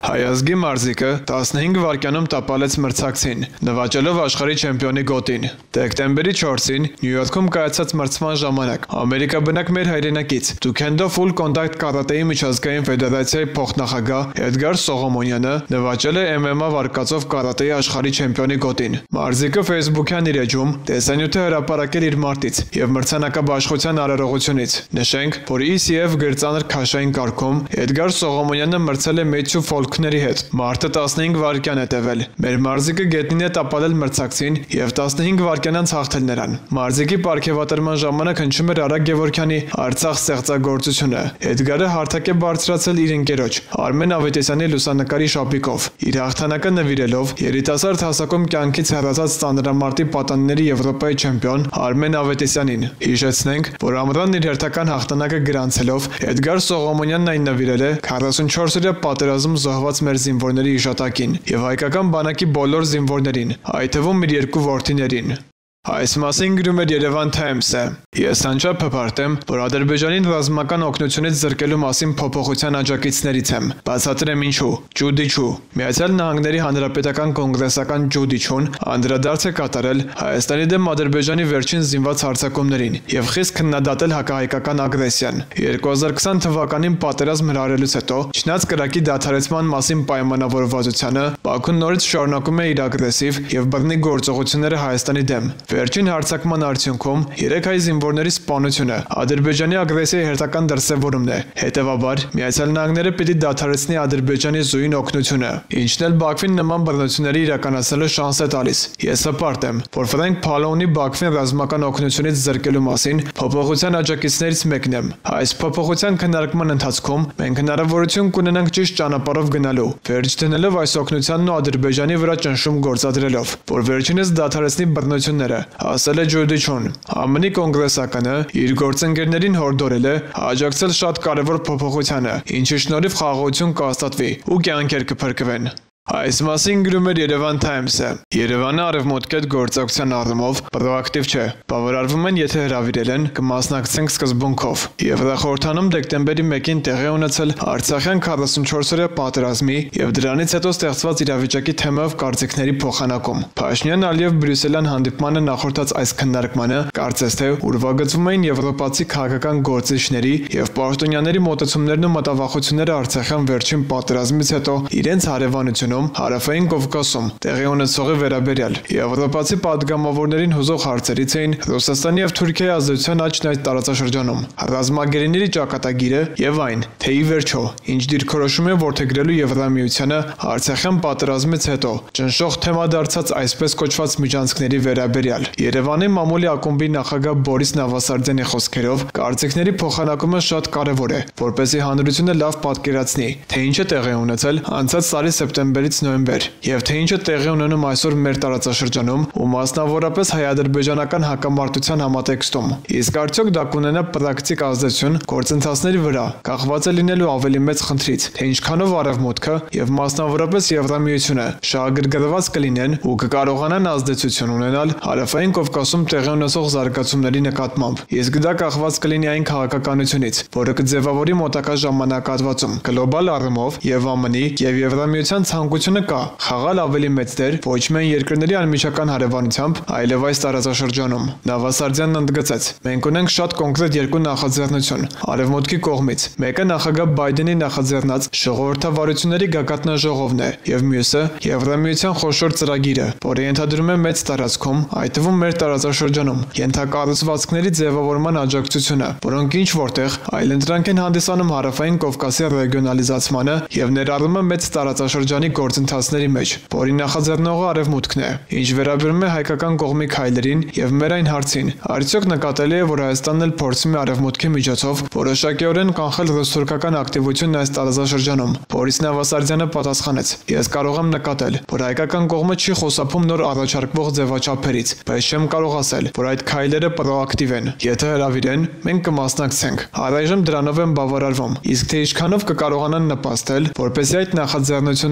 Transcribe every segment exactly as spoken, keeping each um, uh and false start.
Հայազգի մարզիկը տասնհինգ վայրկյանում տապալեց մրցակցին, նվաճելով աշխարհի չեմպիոնի գոտին։ Դեկտեմբերի չորսին Նյու Յորքում կայացած մրցման ժամանակ ամերիկաբնակ մեր հայրենակից Taekwondo Full Contact Karate-ի միջազգային ֆեդերացիայի փոխնախագահ Էդգար Սողոմոնյանը նվաճել է M M A վարկածով կարատեի աշխարհի չեմպիոնի գոտին։ Մարզիկը Facebook-յան իր էջում տեսանյութ է հրապարակել իր մարտից եւ մրցանակաբաշխության արարողությունից։ Նշենք, որ E C F գրծանր քաշային կարգում Էդգար Սողոմոնյանը մրցել է Մեթյու Ֆոլքների հետ։ Մարտը տասնհինգ վայրկյան է տևել։ Մեր մարզիկը գետնին է տապալել մրցակցին եւ տասնհինգ վայրկյանանց հաղթել նրան։ Մարզիկի պարգևատրման ժամանակ հնչում էր Արագ Գևորգյանի Արցախ ստեղծագործությունը։ Էդգարը հարթակ է բարձրացել իր ընկերոջ Արմեն Ավետիսյանի լուսանկարի շապիկով։ Իր հաղթանակը նվիրելով երիտասարդ հասակում կյանքից հեռացած ծանրամարտի պատանիների Եվրոպայի չեմպիոն Արմեն Ավետիսյանին։ Հիշեցնենք, որ ամռան իր հերթական հաղթանակը գրանցելով Էդգար Սողոմոնյանն այն նվիրել է քառասունչորսօրյա պատերազմ զոհված մեր զինվորների հիշատակին եւ հայկական բանակի բոլոր զինվորներին, այդ թվում իր երկու որդիներին։ Այս մասին գրում էր Երևան Times-ը։ Ես անչափ հպարտ եմ, որ Ադրբեջանին ռազմական օգնությունից զրկելու մասին փոփոխության աջակիցներից եմ։ Բացատրեմ ինչու։ Ջուդիչու։ Միացյալ Նահանգների Հանրապետական կոնգրեսական Ջուդիչուն անդրադարձ է կատարել Հայաստանի դեմ Ադրբեջանի վերջին զինված հարձակումներին եւ խիստ քննադատել հակահայկական ագրեսիան։ երկու հազար քսան թվականին պատերազմ հրահրելուց հետո, չնայած կրակի դադարեցման մասին պայմանավորվածությանը, Բաքուն նորից շարունակում է իր ագրեսիվ եւ բռնի գործողությունները Հայաստանի դեմ։ Վերջին հարձակման արդյունքում երեք հայ զինվորների սպանությունը Ադրբեջանի ագրեսիայի հերթական դրսևորումն է։ Հետևաբար, Միացյալ Նահանգները պիտի դադարեցնի Ադրբեջանի զույն օգնությունը, ինչն էլ Բաքվին նման բռնությունների իրականացնելու շանս է տալիս։ Ես հպարտ եմ, որ Ֆրենկ Փալոունի Բաքվին ռազմական օգնությունից զրկելու մասին փոփոխության աջակիցներից մեկն եմ։ Այս փոփոխության քննարկման ընթացքում մենք հնարավորություն կունենանք ճիշտ ճանապարհով գնալու, վերջ դնելով այս օգնությանն ու Ադրբեջանի վրա ճնշում գործադրելով, որ վերջինս դադարեցնի բռնությունները, ասել է Ջուդիչուն։ ԱՄՆ-ի կոնգրեսականը իր գործընկերներին հորդորել է աջակցել շատ կարևոր փոփոխությանը, ինչի շնորհիվ խաղաղություն կհաստատվի ու կյանքեր կփրկվեն։ Այս մասին գրում էր Երևան Times-ը։ Երևանը արևմուտքի հետ գործակցության առումով պրոակտիվ չէ։ Բավարարվում են, եթե հրավիրել են, կմասնակցենք սկզբունքով։ Եվրախորհրդանում դեկտեմբերի մեկին տեղի ունեցել Արցախյան քառասունչորսօրյա պատերազմի եւ դրանից հետո ստեղծված իրավիճակի թեմայով կարծիքների փոխանակում։ Փաշինյան-Ալիև Բրյուսելյան հանդիպմանը նախորդած այս քննարկմանը կարծես թե ուրվագծվում էին եվրոպացի քաղաքական գործիչների եւ պաշտոնյաների մոտեցումներն ու մտավախությունները Արցախյան վերջին պատերազմից հետո իրենց հարևանությունում Հարավային Կովկասում տեղի ունեցողի վերաբերյալ եվրոպացի պատգամավորներին հուզող հարցերից էին Ռուսաստանի եւ Թուրքիայի ազդեցության աճն այդ տարածաշրջանում, ռազմագերիների ճակատագիրը եւ այն, թե ի վերջո ինչ դիրքորոշում է որդեգրելու Եվրամիությանը Արցախյան պատերազմից հետո ճնշող թեմա դարձած այսպես կոչված միջանցքների վերաբերյալ։ Երևանի մամուլի ակումբի նախագահ Բորիս Նավասարդյանի խոսքերով կարծիքների փոխանակումը շատ կարեւոր է, որպեսզի հանրությունը լավ պատկերացնի, թե ինչ է տեղի ունեցել անցած տարի սեպտեմբերից նոյեմբեր եւ թե ինչ է տեղի ունենում այսօր մեր տարածաշրջանում ու մասնավորապես հայ-ադրբեջանական հակամարտության համատեքստում։ Իսկ արդյոք դա կունենա պրակտիկ ազդեցություն գործընթացների վրա, կախված է լինելու ավելի մեծ խնդրից, թե ինչքանով Արևմուտքը եւ մասնավորապես Եվրամիությունը շահագրգռված կլինեն ու կկարողանան ազդեցություն ունենալ Հարավային Կովկասում տեղի ունեցող զարգացումների նկատմամբ։ Իսկ դա կախված կլինի այն քաղաքականությունից, որը կձևավորի մոտակա ժամանակահատվածում գլոբալ առումով եւ ԱՄՆ-ի եւ Եվրամիության ցանկությունը կա խաղալ ավելի մեծ դեր ոչ միայն երկրների անմիջական հարևանությամբ, այլև այս տարածաշրջանում։ Նավասարդյանն ընդգծեց. մենք ունենք շատ կոնկրետ երկու նախաձեռնություն Արևմուտքի կողմից։ Մեկը նախագահ Բայդենի նախաձեռնած ժողովրդավարությունների գագաթնաժողովն է եւ մյուսը Եվրամիության խոշոր ծրագիրը, որը ենթադրում է մեծ տարածքում, այդ թվում մեր տարածաշրջանում, ենթակառուցվածքների ձևավորման աջակցությունը, որոնք ինչ որտեղ այլընտրանք են հանդիսանում Հարավային Կովկասի ռեգիոնալիզացմանը եւ ներառումը մեծ տարածաշրջանի գործընթացների մեջ, որի նախաձեռնողը Արևմուտքն է։ Ինչ վերաբերում է հայկական կողմի քայլերին եւ մեր այն հարցին, արդյոք նկատելի է, որ Հայաստանն էլ փորձում է Արևմուտքի միջոցով որոշակիորեն կանխել ռուսթուրքական ակտիվությունն այս տարածաշրջանում։ Բորիս Նավասարդյանը պատասխանեց. Ես կարող եմ նկատել, որ հայկական կողմը չի խոսափում նոր առաջարկվող ձևաչափերից, բայց չեմ կարող ասել, որ այդ քայլերը պրոակտիվ են։ Եթե հրավիրեն, մենք կմասնակցենք։ Առայժմ դրանով եմ բավարարվում։ Իսկ թե ինչքանով կկարողանան նպաստել, որպեսզի այդ նախաձեռնությունները ունենան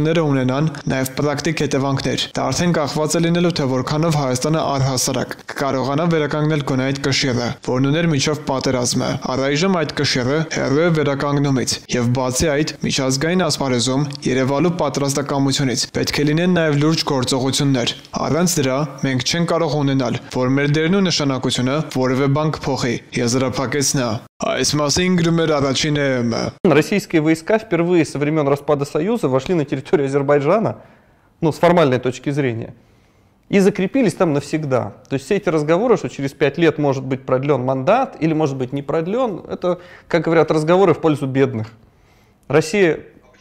կունենան նաև պրակտիկ հետևանքներ։ Դա արդեն կախված է լինելու, թե որքանով Հայաստանը առհասարակ կկարողանա վերականգնել գոնե այդ կշիռը, որն ուներ միջով պատերազմը։ Առայժմ այդ կշիռը հեռու է վերականգնումից, եւ բացի այդ, միջազգային ասպարեզում երևալու պատրաստակամությունից պետք է լինեն նաև լուրջ գործողություններ։ Առանց դրա մենք չենք կարող ունենալ, որ մեր դերն ու նշանակությունը որևէ բան կփոխի, եզրափակեց նա։ Այս մասին գրում էր առաջին ԷՄ-ը։ Российские войска впервые со времен распада Союза вошли на территорию Азербайджана, ну, с формальной точки зрения, и закрепились там навсегда. То есть все эти разговоры, что через пять лет может быть продлен мандат или может быть не продлен, это, как говорят, разговоры в пользу бедных. Россия...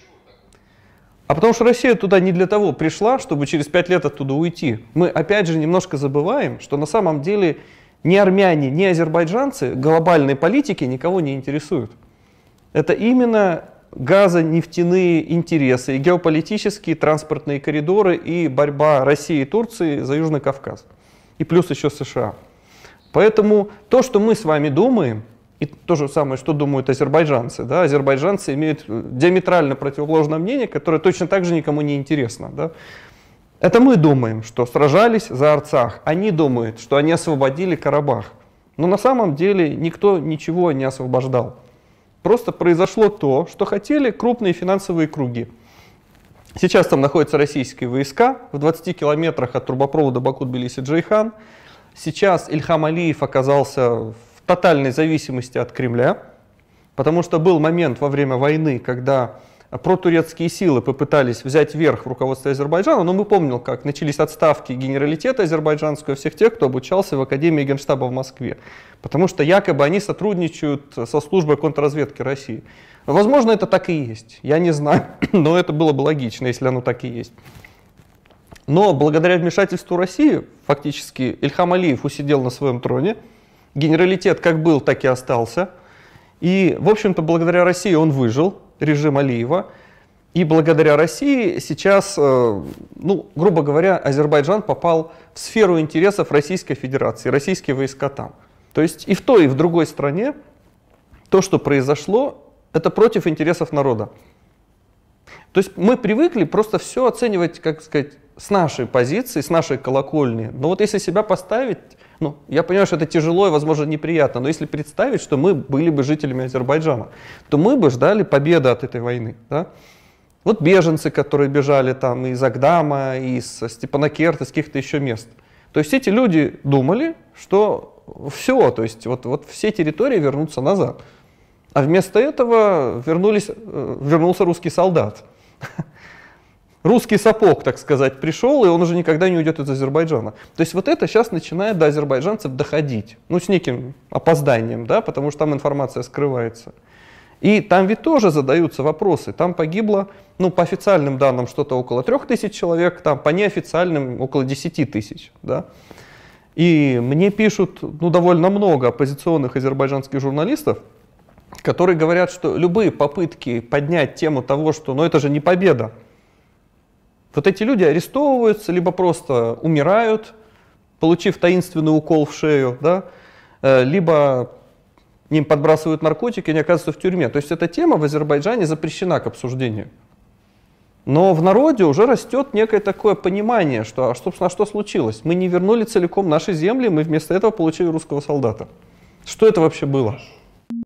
А потому что Россия туда не для того пришла, чтобы через пять лет оттуда уйти. Мы опять же немножко забываем, что на самом деле ни армяне, ни азербайджанцы глобальной политики никого не интересуют. Это именно газонефтяные интересы, и геополитические транспортные коридоры, и борьба России и Турции за Южный Кавказ. И плюс еще США. Поэтому то, что мы с вами думаем, и то же самое, что думают азербайджанцы. Да? Азербайджанцы имеют диаметрально противоположное мнение, которое точно так же никому не интересно. Да? Это мы думаем, что сражались за Арцах. Они думают, что они освободили Карабах. Но на самом деле никто ничего не освобождал. Просто произошло то, что хотели крупные финансовые круги. Сейчас там находятся российские войска в двадцати километрах от трубопровода Баку-Тбилиси-Джейхан. Сейчас Ильхам Алиев оказался в тотальной зависимости от Кремля, потому что был момент во время войны, когда протурецкие силы попытались взять верх в руководстве Азербайджана, но мы помним, как начались отставки генералитета азербайджанского, всех тех, кто обучался в Академии Генштаба в Москве, потому что якобы они сотрудничают со службой контрразведки России. Возможно, это так и есть, я не знаю, но это было бы логично, если оно так и есть. Но благодаря вмешательству России, фактически, Ильхам Алиев усидел на своем троне, генералитет как был, так и остался, и, в общем-то, благодаря России он выжил, режим Алиева, и благодаря России сейчас, ну, грубо говоря, Азербайджан попал в сферу интересов Российской Федерации, российские войска там. То есть и в той, и в другой стране то, что произошло, это против интересов народа. То есть мы привыкли просто все оценивать, как сказать, с нашей позиции, с нашей колокольни. Но вот если себя поставить, ну, я понимаю, что это тяжело и, возможно, неприятно, но если представить, что мы были бы жителями Азербайджана, то мы бы ждали победы от этой войны. Да? Вот беженцы, которые бежали там из Агдама, из Степанакерта, из каких-то еще мест. То есть эти люди думали, что все, то есть вот, вот все территории вернутся назад. А вместо этого вернулись, вернулся русский солдат. Русский сапог, так сказать, пришел, и он уже никогда не уйдет из Азербайджана. То есть вот это сейчас начинает до азербайджанцев доходить. Ну, с неким опозданием, да, потому что там информация скрывается. И там ведь тоже задаются вопросы. Там погибло, ну, по официальным данным, что-то около трех тысяч человек, там по неофициальным около десяти тысяч, да. И мне пишут, ну, довольно много оппозиционных азербайджанских журналистов, которые говорят, что любые попытки поднять тему того, что, ну, это же не победа. Вот эти люди арестовываются, либо просто умирают, получив таинственный укол в шею, да, либо им подбрасывают наркотики, и они оказываются в тюрьме. То есть эта тема в Азербайджане запрещена к обсуждению. Но в народе уже растет некое такое понимание, что, а собственно, что случилось? Мы не вернули целиком наши земли, мы вместо этого получили русского солдата. Что это вообще было?